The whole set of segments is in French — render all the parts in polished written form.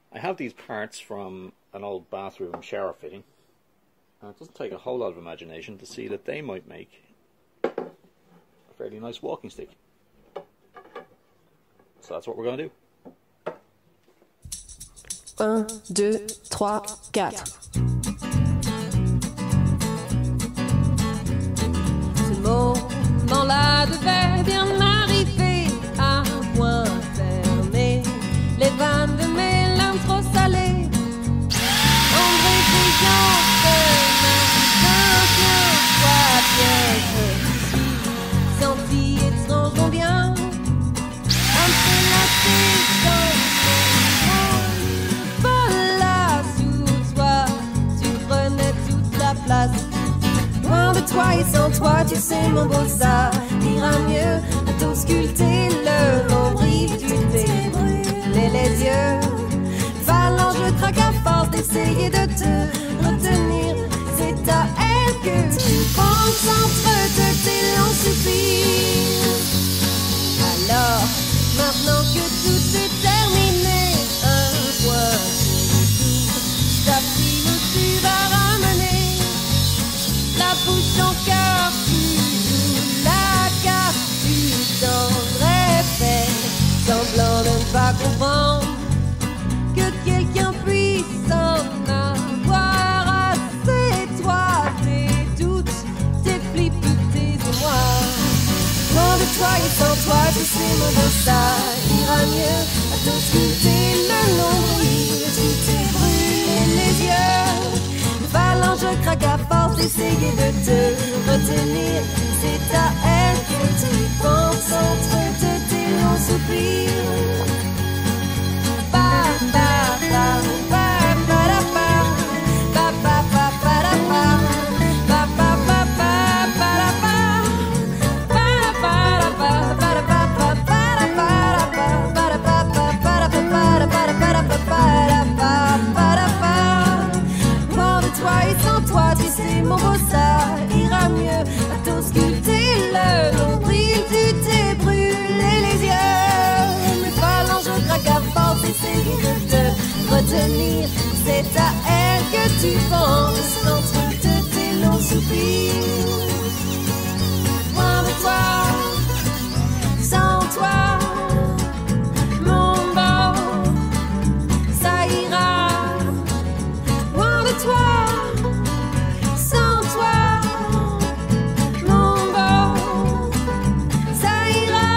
I have these parts from an old bathroom shower fitting, and it doesn't take a whole lot of imagination to see that they might make a fairly nice walking stick. So that's what we're going to do. 1, 2, 3, 4. Ce moment-là devait bien m'arriver à point fermé. Les vannes de mes larmes trop salées, ombre brillante, soit bien. Je me suis senti étrangement bien, un peu lassé dans mon voilà sous toi, tu prenais toute la place. Loin de toi et sans toi, tu sais mon beau, ça ira mieux à t'ausculter le nombril, tu t'es brûlé les yeux. Valant, je craque à force d'essayer de te retenir. C'est à elle que tu penses entre deux tes longs soupirs. Alors, maintenant que tout est terminé, un point ta fille où tu vas ramener la bouche en cœur, tu joues la carte, tu t'endrais fait semblant de ne pas comprendre que quelqu'un puisse en avoir assez. Toi, tes doutes, tes flips, tes émois. Loin de toi et sans toi, tu sais mon beau, ça ira mieux à t'ausculter le nombril, tu t'es brûlé les yeux. Valant, je craque à force d'essayer de te retenir. C'est à elle que tu penses entre deux tes longs soupirs. Pa, pa, pa, pa, pa, da, pa. Pa, pa, pa, pa, da, pa. Pa, pa, pa, pa, pa, da, pa. Pa, da, pa, da, pa. Pa, da, pa, pa, pa, da, pa, da, pa. Pa, da, pa, pa, pa, da, pa, pa, da, pa, da, pa, da, pa, pa, da, pa. Loin de toi et sans toi, tu sais mon beau, ça ira mieux à t'ausculter le nombril, tu t'es brûlé les yeux. Mais valant, je craque à force d'essayer de te retenir. C'est à elle que tu penses entre deux tes longs soupirs. Loin de toi, sans toi, mon beau, ça ira. Loin de toi, sans toi, mon beau, ça ira.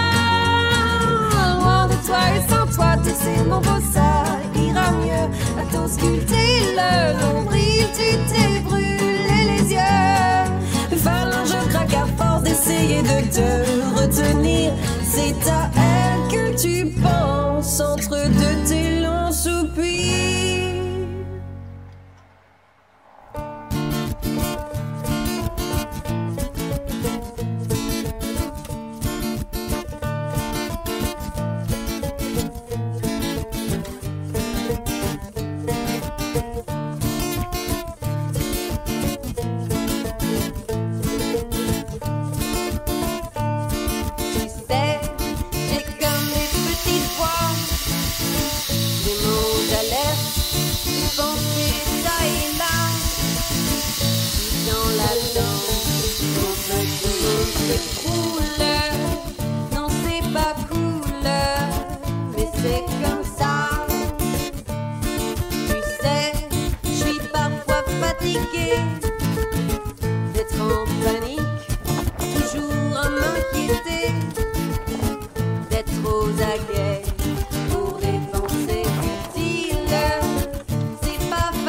Loin de toi et sans toi, tu sais mon beau, ça ira mieux à t'ausculter le nombril, tu t'es brûlé les yeux. Valant, je craque à force d'essayer de te retenir. C'est à elle que tu penses entre deux tes longs soupirs. D'être en panique, toujours à m'inquiéter, d'être aux aguets pour des pensées futiles. C'est pas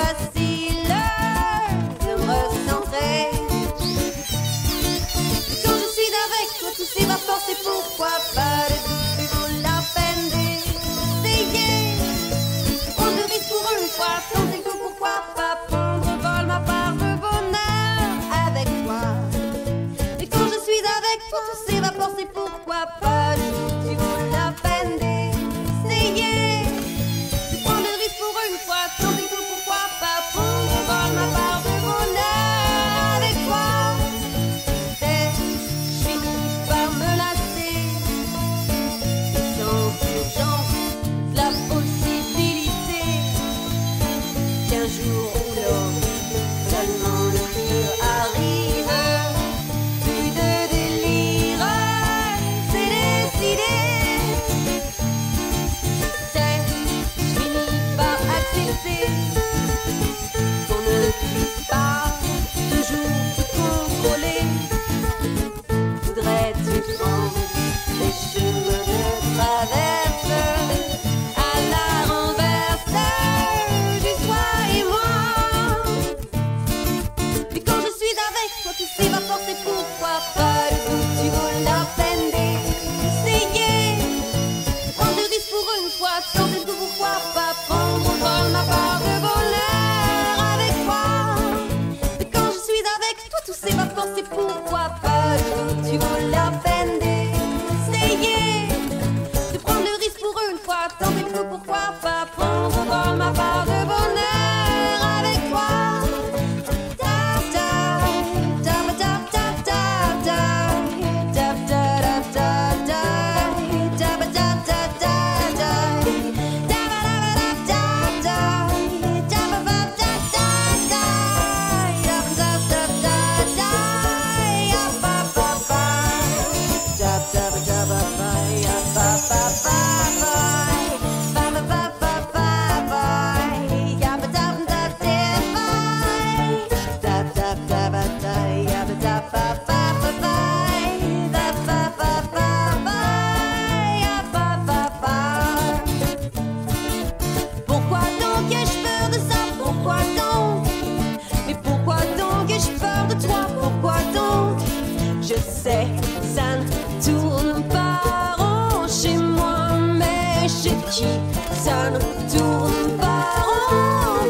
tourne pas rond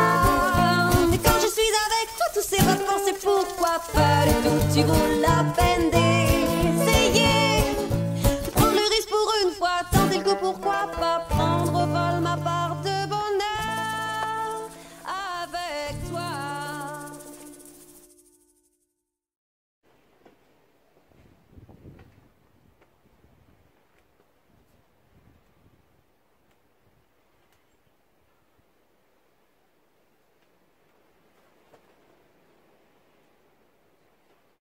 parfois. Et quand je suis avec toi, tous ces vacances, c'est pourquoi pas du tout, tu vaux la peine.